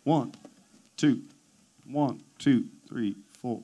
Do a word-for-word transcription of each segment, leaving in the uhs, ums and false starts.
One, two, one, two, three, four.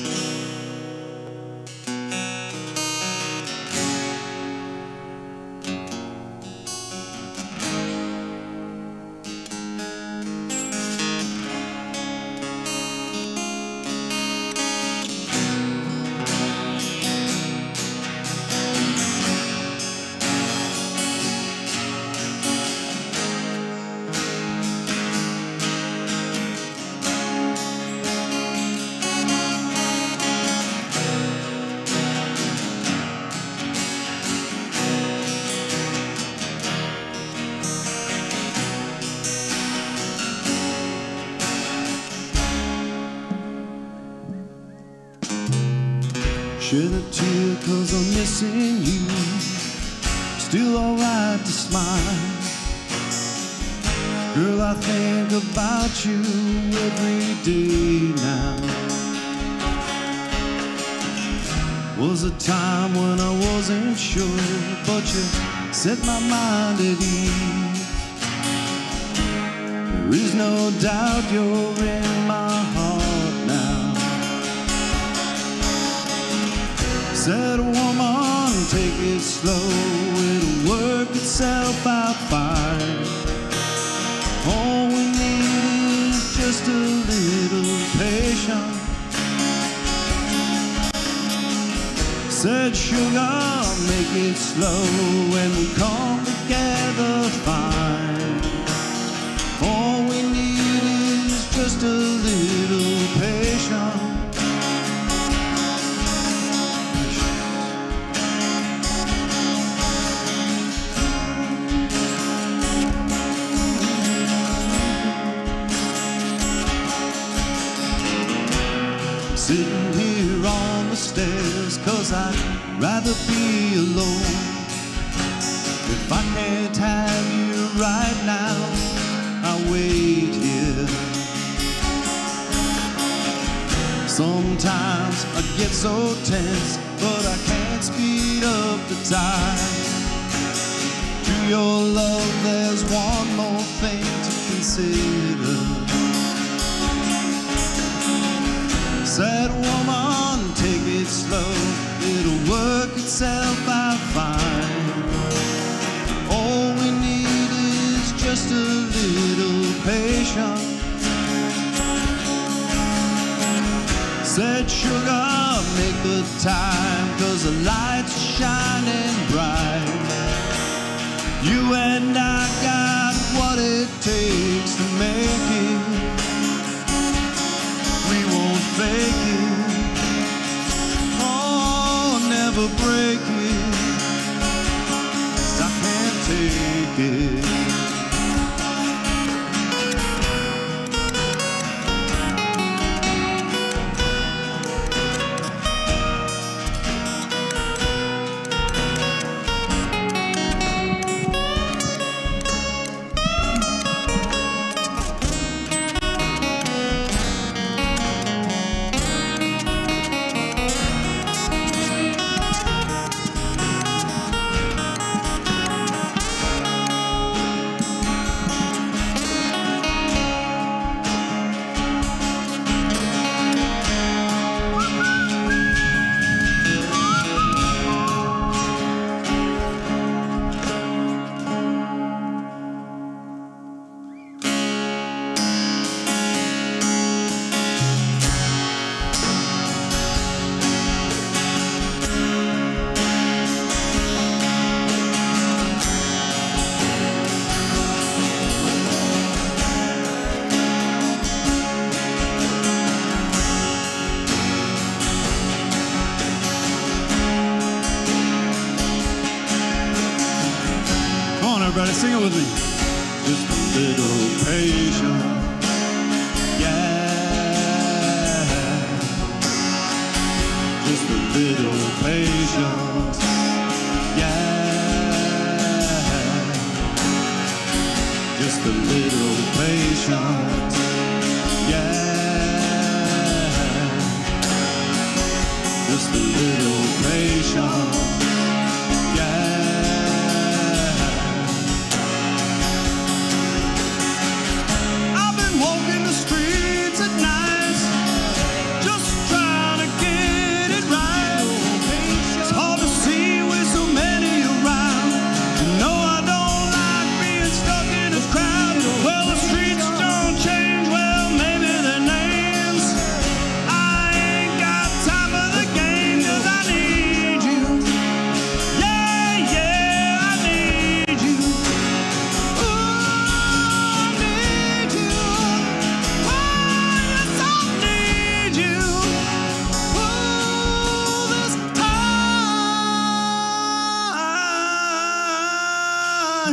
Shed a tear cause I'm missing you. Still alright to smile. Girl, I think about you every day now. Was a time when I wasn't sure, but you set my mind at ease. There is no doubt you're in my heart now. Said woman, take it slow, it'll work itself out fine. All we need is just a little patience. Said sugar, make it slow and we come together fine. All we need is just a little patience. Sitting here on the stairs, cause I'd rather be alone. If I can't have you right now, I'll wait here. Sometimes I get so tense, but I can't speed up the time. To your love, there's one more thing to consider. Said woman, take it slow, it'll work itself out fine. All we need is just a little patience. Said sugar, make the time, cause the lights are shining bright. You and I got what it takes to make it. Fake it, oh, never break it, 'cause I can't take it. Everybody sing it with me. Just a little patience, yeah. Just a little patience, yeah. Just a little patience, yeah. Just a little patience, yeah.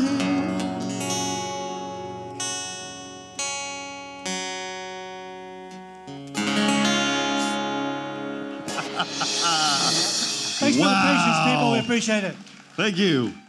Thanks Wow. for the patience, people. We appreciate it. Thank you.